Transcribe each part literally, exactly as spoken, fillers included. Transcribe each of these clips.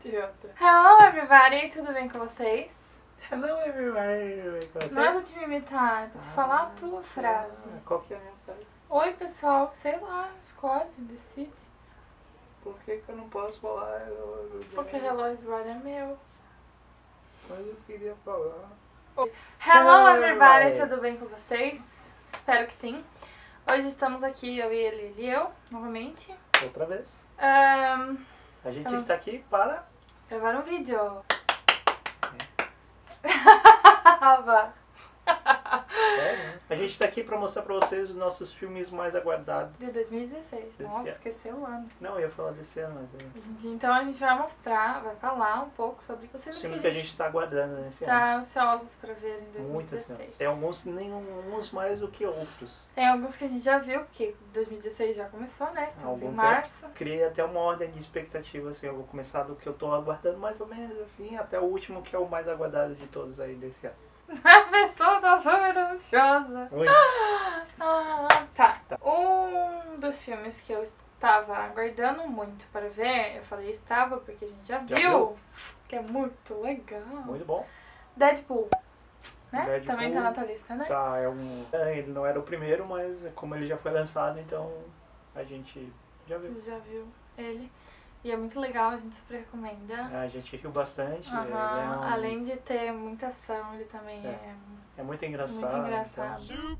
entre outro. Hello everybody, tudo bem com vocês? Hello everybody, com vocês? Não é pra te me imitar, é pra te ah, falar a tua frase. Qual que é a minha frase? Oi pessoal, sei lá, escolhe, decide. Por que que eu não posso falar hello everybody? Porque hello everybody é meu. Mas eu queria falar. Hello, hello everybody, everybody, tudo bem com vocês? Espero que sim. Hoje estamos aqui, eu e ele, ele e eu, novamente. Outra vez. Um, a gente então, está aqui para gravar um vídeo. É. Sério? A gente está aqui para mostrar para vocês os nossos filmes mais aguardados. De dois mil e dezesseis. Desse Nossa, ano. Esqueceu o ano. Não, eu ia falar desse ano, mas... Eu... Então a gente vai mostrar, vai falar um pouco sobre os filmes, os filmes que a gente está aguardando nesse tá ano. Está ansiosos para ver em dois mil e dezesseis. Muito ansiosos. Tem alguns, nem uns mais do que outros. Tem alguns que a gente já viu, porque dois mil e dezesseis já começou, né? Estamos Algum em março. Tempo, criei até uma ordem de expectativa, assim, eu vou começar do que eu estou aguardando mais ou menos, assim, até o último que é o mais aguardado de todos aí desse ano. A pessoa tá super ansiosa. Muito. Ah, tá. tá. Um dos filmes que eu estava aguardando muito para ver, eu falei estava porque a gente já, já viu, viu, que é muito legal. Muito bom. Deadpool, né? Deadpool também tá na tua lista, né? Tá, é um... ele não era o primeiro, mas como ele já foi lançado, então a gente já viu. Já viu ele. E é muito legal, a gente super recomenda. A gente riu bastante. Uhum. Ele é um... Além de ter muita ação, ele também é... É, é muito engraçado. Muito engraçado. Então...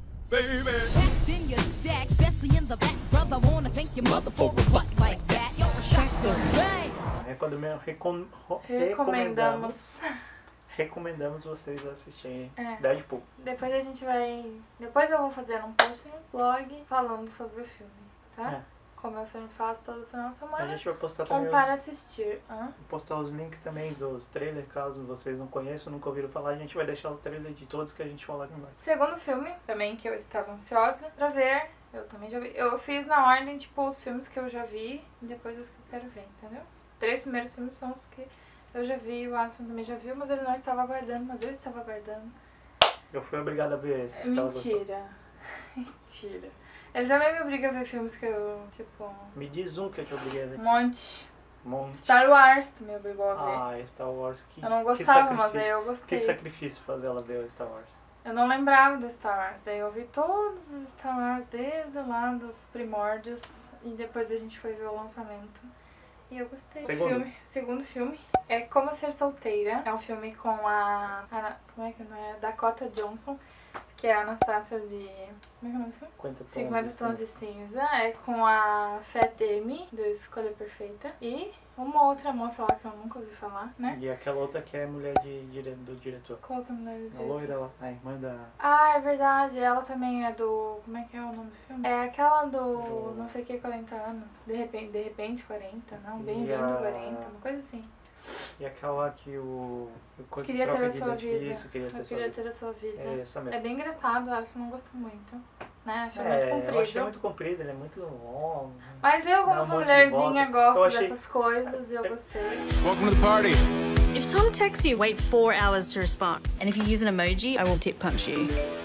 Recomendamos, recom... recomendamos. Recomendamos vocês assistirem é. Deadpool. Depois a gente vai... Depois eu vou fazer um post no blog falando sobre o filme, tá? É. Como eu sempre faço todo final de semana. A gente vai postar também um para os... assistir. Hã? postar os links também dos trailers, caso vocês não conheçam, nunca ouviram falar. A gente vai deixar o trailer de todos que a gente falar aqui embaixo. Segundo filme, também que eu estava ansiosa pra ver. Eu também já vi. Eu fiz na ordem, tipo, os filmes que eu já vi e depois os que eu quero ver, entendeu? Os três primeiros filmes são os que eu já vi, o Alisson também já viu, mas ele não estava aguardando, mas eu estava aguardando. Eu fui obrigada a ver esses. Mentira. Mentira. Ele também me obriga a ver filmes que eu, tipo... Me diz um que eu te obriguei a ver. Um monte. Monte. Star Wars tu me obrigou a ver. Ah, Star Wars. Que, eu não gostava, mas aí eu gostei. Que sacrifício fazer ela ver o Star Wars. Eu não lembrava do Star Wars. Daí eu vi todos os Star Wars desde lá dos primórdios. E depois a gente foi ver o lançamento. E eu gostei. Segundo. Filme, segundo filme é Como Ser Solteira. É um filme com a... a como é que não é? Dakota Johnson. Que é a Anastasia de... Como é que é o nome do filme? cinquenta Tons de Cinza. É com a Fat Amy, do Escolha Perfeita. E uma outra moça lá que eu nunca ouvi falar, né? E aquela outra que é mulher de, de, do diretor. Qual que é a mulher do diretor? A loira lá, a irmã da... Ah, é verdade. Ela também é do... Como é que é o nome do filme? É aquela do... do... não sei o que, quarenta anos. De repente, de repente quarenta, não? Bem-vindo a... quarenta, uma coisa assim. E aquela que o... o queria ter a sua vida. Isso, queria ter, eu sua, queria vida. ter a sua vida. É essa mesmo. É bem engraçado, ela não gostou muito. Né? Achou é, muito comprido. Eu achei muito comprido, ele é muito longo. Mas eu, como sou mulherzinha, gosto achei... dessas coisas e eu gostei. Welcome to the party. If Tom texts you, wait four hours to respond. And if you use an emoji, I will tip punch you.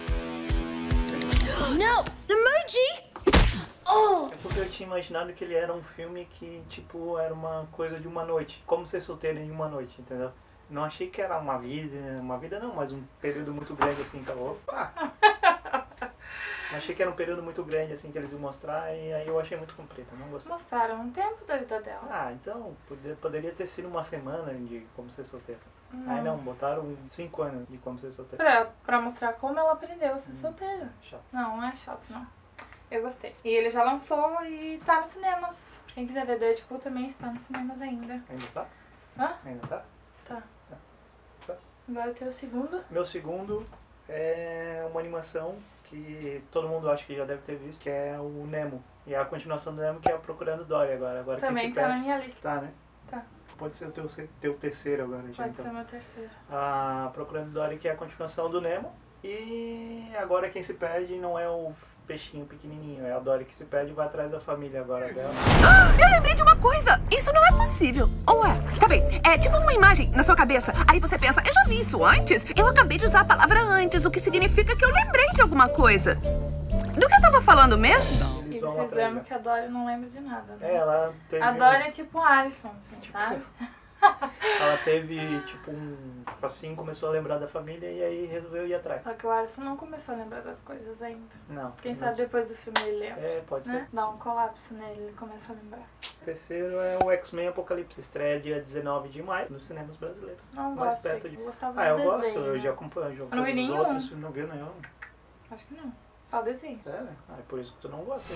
No! An emoji? Oh. É porque eu tinha imaginado que ele era um filme que, tipo, era uma coisa de uma noite. Como ser solteiro em uma noite, entendeu? Não achei que era uma vida, uma vida não, mas um período muito grande assim, que eu... Opa! Achei que era um período muito grande assim que eles iam mostrar e aí eu achei muito comprido, não gostei. Mostraram um tempo da vida dela. Ah, então, poder, poderia ter sido uma semana de Como Ser Solteiro. Hum. Aí não, botaram cinco anos de Como Ser Solteiro. Pra, pra mostrar como ela aprendeu a ser hum. solteira. Chato. Não, não é chato não. Eu gostei. E ele já lançou e tá nos cinemas. Quem quiser ver Deadpool também está nos cinemas ainda. Ainda tá? Hã? Ainda tá? Tá. Tá. Tá. Agora o teu segundo? Meu segundo é uma animação que todo mundo acha que já deve ter visto, que é o Nemo. E a continuação do Nemo, que é Procurando Dory agora. agora também tá na minha lista. Tá, né? Tá. Pode ser o teu, teu terceiro agora. Pode já, então. ser o meu terceiro. A Procurando Dory, que é a continuação do Nemo. E agora quem se perde não é o peixinho pequenininho, é a Dory que se perde e vai atrás da família agora dela. Eu lembrei de uma coisa! Isso não é possível! Ou é? Tá bem, é tipo uma imagem na sua cabeça. Aí você pensa, eu já vi isso antes? Eu acabei de usar a palavra antes, o que significa que eu lembrei de alguma coisa. Do que eu tava falando mesmo? E vocês lembram que a Dory não lembra de nada, né? É, ela teve... A Dory é tipo Alisson, assim, tipo... sabe? Ela teve, tipo, um assim, começou a lembrar da família e aí resolveu ir atrás. Só que o Alisson não começou a lembrar das coisas ainda. Não. Quem não. sabe depois do filme ele lembra. É, pode né? ser. Dá um colapso nele, ele começa a lembrar. O terceiro é o X-Men Apocalipse. Estreia dia dezenove de maio nos cinemas brasileiros. Não mais gosto perto de... de... Eu gostava Ah, eu do gosto, desenho. eu já acompanho. Já Eu não vi nenhum. Outros, não viu nenhum? Acho que não. Só o desenho. É, né? Ah, é por isso que tu não gosta.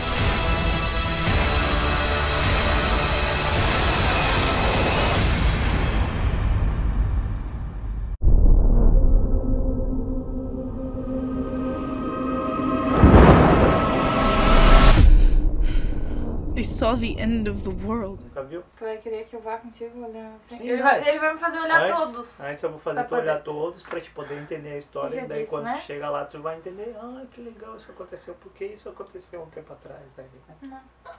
They saw the end of the world. Nunca viu? Tu vai querer que eu vá contigo olhando assim? Sim, Ele não. vai, ele vai me fazer olhar antes, todos. Antes eu vou fazer Pra tu poder- olhar todos pra te poder entender a história. Que que E eu daí disse, quando né? tu chega lá tu vai entender. Ah, que legal, isso aconteceu. Por que isso aconteceu um tempo atrás? Aí, né?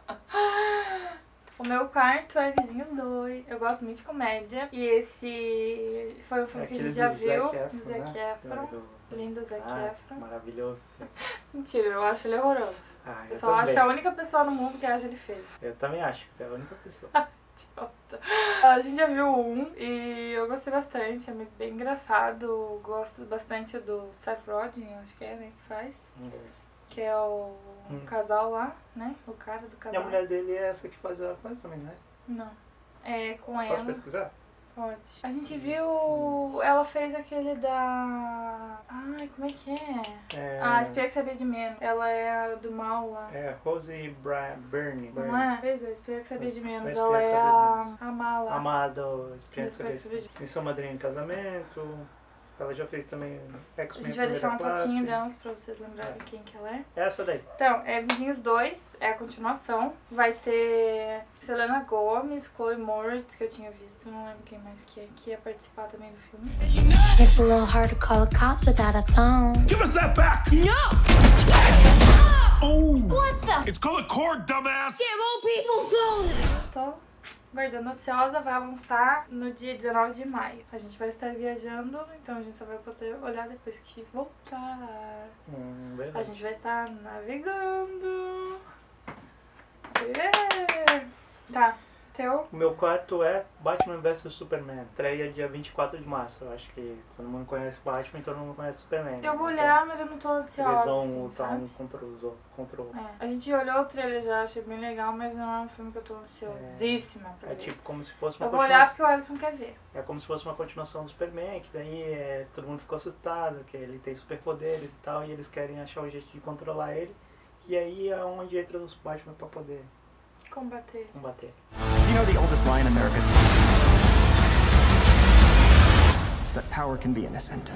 O meu quarto é Vizinhos dois. Eu gosto muito de comédia. E esse foi um filme É que a aquele gente já do viu. Zac Efron, Do Zac né? Efron. Do- Lindo Zac Ah, Efron. maravilhoso. Sim. Mentira, eu acho ele horroroso. Ah, Eu eu só acho também. que é a única pessoa no mundo que acha ele feio. Eu também acho que tu é a única pessoa. Idiota. A gente já viu um e eu gostei bastante. É bem engraçado. Gosto bastante do Seth Rogen, acho que é, né? Que faz. Que é o Hum. casal lá, né? O cara do E casal. a mulher dele é essa que faz a coisa também, né? Não. É com Posso ela. pesquisar? Pode. A gente viu. Ela fez aquele da. Ai, como é que é? É, Ah, Espia que Sabia de Menos. Ela é a do mal lá. é Rose Bra Byrne. Não é? Fez a Espia que Sabia de Mas- Menos. mas Ela Espia que é Sabia a, a mala. Amada, Do Espia que Espia que Sabia Sabia. de- Missão Madrinha em Casamento. Ela já fez também A X-Men gente vai deixar uma Primeira fotinha Classe. delas pra vocês lembrarem quem que ela é. Essa daí. Então, é Vizinhos dois, é a continuação. Vai ter Selena Gomez, Chloe Moretz, que eu tinha visto, não lembro quem mais que é, que ia participar também do filme. It's a little hard to call the cops without a phone. Give us that back! No! Oh! What the? It's called a cord, dumbass! Give old people phone! Tô guardando ansiosa, vai lançar no dia dezenove de maio. A gente vai estar viajando, então a gente só vai poder olhar depois que voltar. Hum, A verdade. gente vai estar navegando. É. Tá, teu? O meu quarto é Batman versus Superman. Estreia dia vinte e quatro de março. Eu acho que todo mundo conhece Batman e todo mundo conhece Superman. Eu vou Então, olhar, mas eu não tô ansiosa. Eles vão assim, lutar sabe? um contra os outros. Contra o... É, a gente olhou o trailer já, achei bem legal, mas não é um filme que eu tô ansiosíssima pra É ver. tipo como se fosse uma Eu vou olhar porque continuação. o Alisson quer ver. É como se fosse uma continuação do Superman, que daí é, todo mundo ficou assustado, que ele tem superpoderes e tal, e eles querem achar um jeito de controlar ele. E aí é onde entra os Batman pra poder Combater. combater. Do you know the oldest lie in America? It's that power can be innocent.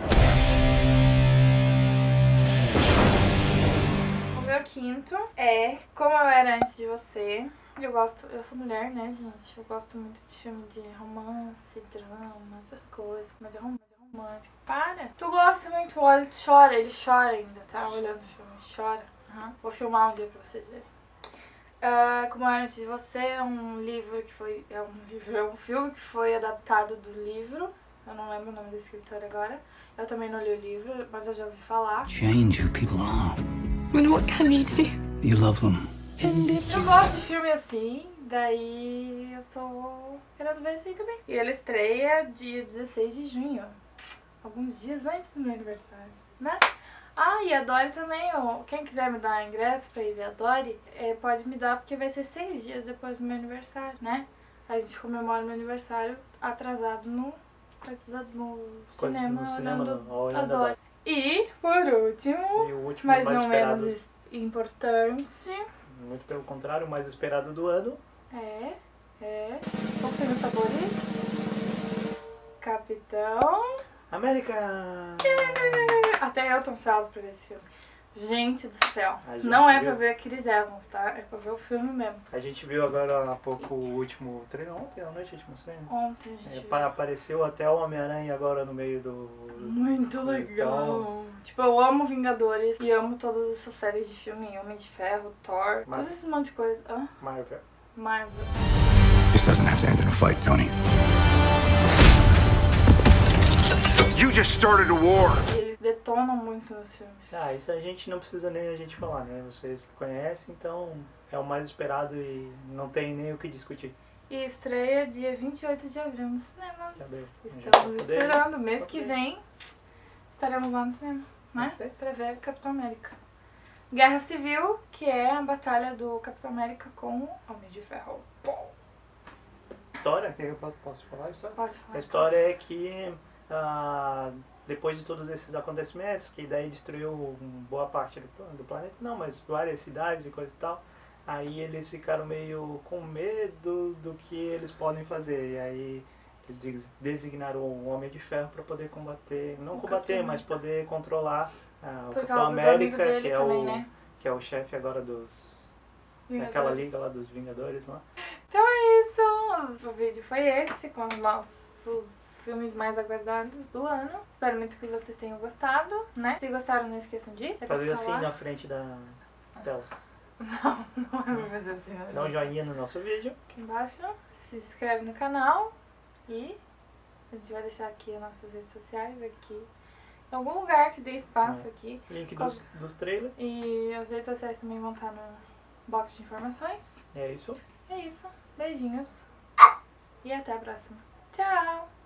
O meu quinto é Como Eu Era Antes de Você. Eu gosto, eu sou mulher, né, gente? Eu gosto muito de filme de romance, drama, essas coisas, comédia romântica. romântica. Para! Tu gosta muito, olha, tu chora, ele chora ainda, tá? Olhando o filme, chora. Uhum. Vou filmar um dia pra vocês verem. Uh, Como Eu Era Antes de Você é um livro que foi. É um livro, é um filme que foi adaptado do livro. Eu não lembro o nome da escritora agora. Eu também não li o livro, mas eu já ouvi falar. Change who people are. And what can you do? You love them. Eu gosto de filme assim, daí eu tô querendo ver esse aí também. E ele estreia dia dezesseis de junho. Alguns dias antes do meu aniversário, né? Ah, e a Dory também, ó. Quem quiser me dar ingresso pra ir ver a Dory, é, pode me dar, porque vai ser seis dias depois do meu aniversário, né? A gente comemora meu aniversário atrasado no, no Coisa cinema, no cinema, olhando no- olhando a a Dory. E, por último, E o último mas mais não esperado, menos importante, muito pelo contrário, o mais esperado do ano. é, é, qual foi meu favorito? Capitão... América! Até eu tô ansiosa pra ver esse filme. Gente do céu. A gente Não é viu. pra ver a Chris Evans, tá? É pra ver o filme mesmo. A gente viu agora há pouco o último trailer, ontem à noite a gente mostrou, né? Ontem, É, gente. pa- apareceu até o Homem-Aranha agora no meio do... Muito legal. Tipo, eu amo Vingadores e amo todas essas séries de filme. Homem de Ferro, Thor, Mar- todo esse monte de coisa. Hã? Marvel. Marvel. This doesn't have to end in a fight, Tony. You just started a war! E eles detonam muito nos filmes. Ah, isso a gente não precisa nem a gente falar, né? Vocês conhecem, então é o mais esperado e não tem nem o que discutir. E estreia dia vinte e oito de abril no cinema. Estamos Já esperando. Mês que vem estaremos lá no cinema, né? Pra ver Capitão América. Guerra Civil, que é a batalha do Capitão América com o Homem de Ferro. Pô. História, que eu posso falar a história? Pode falar. A história é que ah, depois de todos esses acontecimentos, que daí destruiu boa parte do, do planeta, não, mas várias cidades e coisa e tal, aí eles ficaram meio com medo do que eles podem fazer. E aí eles designaram o Homem de Ferro para poder combater, não o combater, mas poder controlar ah, o Capitão América, que é, também, o, né? que é o chefe agora dos... Vingadores. Daquela liga lá dos Vingadores lá. Então é isso. O vídeo foi esse, com os nossos filmes mais aguardados do ano. Espero muito que vocês tenham gostado, né? Se gostaram, não esqueçam de fazer assim na frente da tela. Não, não é pra fazer assim. Dá um joinha no nosso vídeo. Aqui embaixo. Se inscreve no canal. E a gente vai deixar aqui as nossas redes sociais aqui. Em algum lugar que dê espaço é. aqui. Link dos, dos trailers. E as redes sociais também vão estar no box de informações. É isso. É isso. Beijinhos. E até a próxima. Tchau!